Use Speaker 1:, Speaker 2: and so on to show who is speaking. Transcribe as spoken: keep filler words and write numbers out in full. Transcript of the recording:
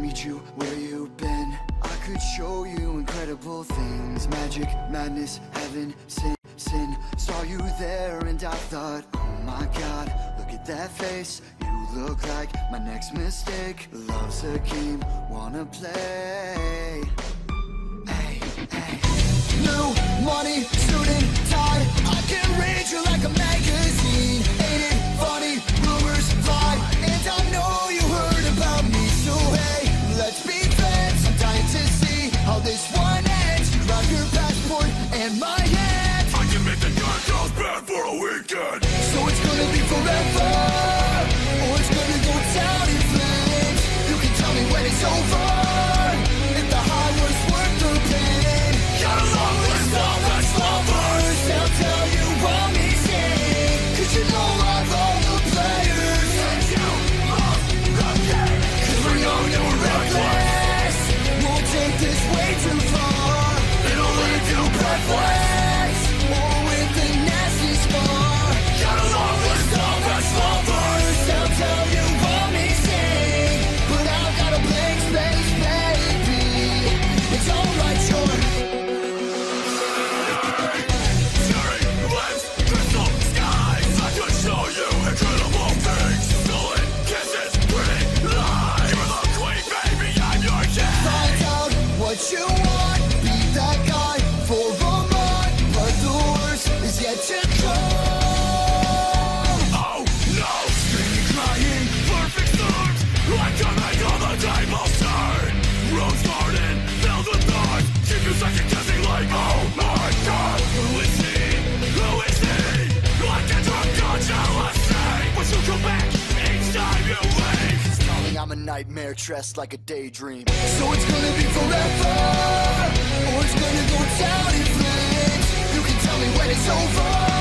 Speaker 1: need you where you've been. I could show you incredible things. Magic, madness, heaven, sin, sin. Saw you there and I thought, oh my god, look at that face. You look like my next mistake. Love's a game, wanna play. Hey, hey. New money, suit and tie. I can read you like a magazine. Ain't it funny? Rumors fly, and I know you heard about me. So hey, let's be friends. I'm dying to see how this one ends. Grab your passport and my hand.
Speaker 2: I can make the good girls bad for a weekend.
Speaker 1: So it's gonna be forever, or it's gonna go down in flames. You can tell me when it's over, if the high was worth the pain.
Speaker 2: Got a long list of ex-lovers.
Speaker 1: They'll tell you I'm easy, cause you know I love the players.
Speaker 2: And you love the game.
Speaker 1: Cause we're young and we're reckless. We'll take this way too far.
Speaker 2: It'll leave you breathless.
Speaker 1: Or with a nasty scar.
Speaker 2: Got a long list of ex-lovers.
Speaker 1: They'll tell you I'm easy, but I've got a blank space, baby. It's alright, sure.
Speaker 2: Cherry lips, crystal skies. I could show you incredible things. Stolen kisses, pretty lies. You're the queen, baby, I'm your king.
Speaker 1: Find out what you want. Be that guy for a month, but the worst is yet to come.
Speaker 2: Oh no, screaming, crying, perfect storms. I can make all the tables turn. Rose garden, filled with thorns. Keep you second guessing like, oh my god. Who is he? Who is he? Like a drunk on jealousy. But you come back each time you leave.
Speaker 1: Darling, I'm a nightmare dressed like a daydream. So it's gonna be forever, or it's gonna go down in flames. You can tell me when it's over,